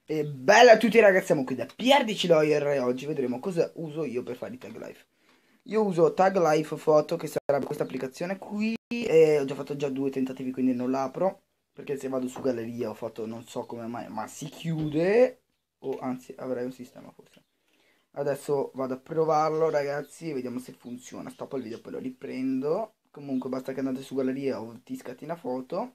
E bella a tutti ragazzi, siamo qui da PRDC Lawyer e oggi vedremo cosa uso io per fare i tag life. Io uso Tag Life Photo, che sarebbe questa applicazione qui, e ho già fatto due tentativi, quindi non l'apro, perché se vado su galleria ho fatto non so come mai, ma si chiude, o anzi avrei un sistema forse. Adesso vado a provarlo ragazzi, vediamo se funziona, stoppo il video poi lo riprendo. Comunque basta che andate su galleria o ti scatti una foto.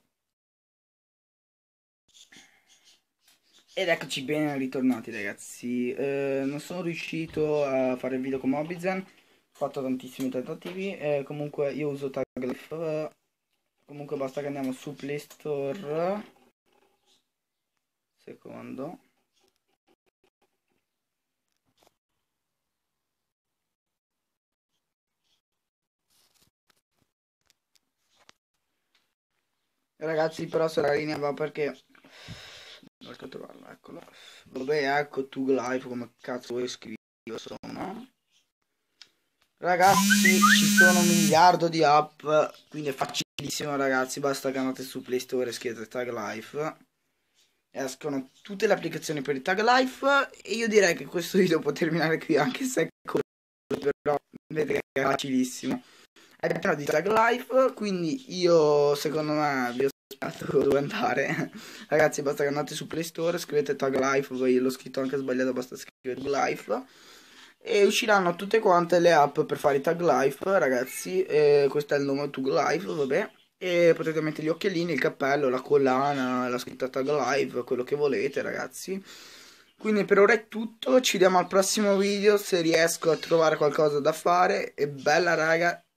Ed eccoci ben ritornati ragazzi. Non sono riuscito a fare il video con Mobizen, ho fatto tantissimi tentativi, comunque io uso Taglife. Comunque basta che andiamo su Play Store. Secondo. Ragazzi, però se la linea va perché non riesco a trovarlo, eccolo. Vabbè, ecco Taglife, come cazzo vuoi scrivere, insomma. Ragazzi, ci sono un miliardo di app, quindi è facilissimo ragazzi, basta che andate su Play Store e scrivete Tag Life. Escono tutte le applicazioni per il Tag Life e io direi che questo video può terminare qui anche se è corto, però vedete che è facilissimo. È pieno di Tag Life, quindi io secondo me vi ho spiegato dove andare. Ragazzi, basta che andate su Play Store, scrivete Tag Life, poi l'ho scritto anche sbagliato, basta scrivere Tag Life e usciranno tutte quante le app per fare i tag life ragazzi. Questo è il nome tag life, vabbè, e potete mettere gli occhialini, il cappello, la collana, la scritta tag life, quello che volete ragazzi. Quindi per ora è tutto, ci vediamo al prossimo video se riesco a trovare qualcosa da fare. E bella raga,